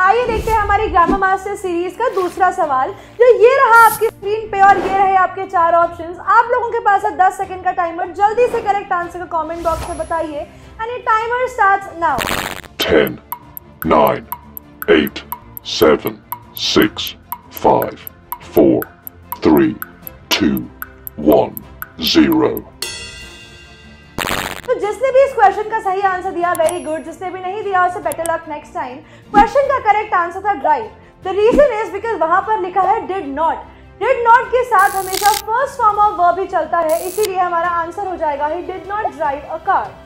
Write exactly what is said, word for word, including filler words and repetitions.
आइए देखते हैं हमारी ग्रामर मास्टर सीरीज का दूसरा सवाल, जो ये रहा आपकी स्क्रीन पे और ये रहे आपके चार ऑप्शंस। आप लोगों के पास है दस सेकंड का टाइमर, जल्दी से करेक्ट आंसर को कमेंट बॉक्स में बताइए एंड ये timer starts now. ten, nine, eight, seven, six, five, four, three, two, one, zero. तो जिसने भी इस क्वेश्चन का सही आंसर दिया वेरी गुड, जिसने भी नहीं दिया उसे better luck next time. Question का करेक्ट आंसर था drive. The reason is because वहां पर लिखा है डिड नॉट। डिड नॉट के साथ हमेशा फर्स्ट फॉर्म ऑफ वर्ब ही चलता है, इसीलिए हमारा आंसर हो जाएगा he did not drive a car.